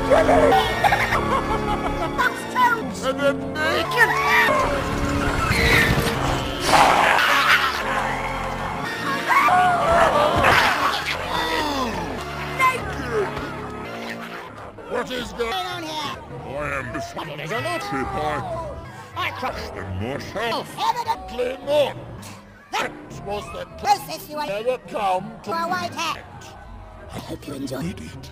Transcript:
That's terrible! And then naked! What is going on here? I am befuddled as a lot. I crushed them myself. Evidently not. That was the closest you ever come to a white hat. I hope you enjoyed it.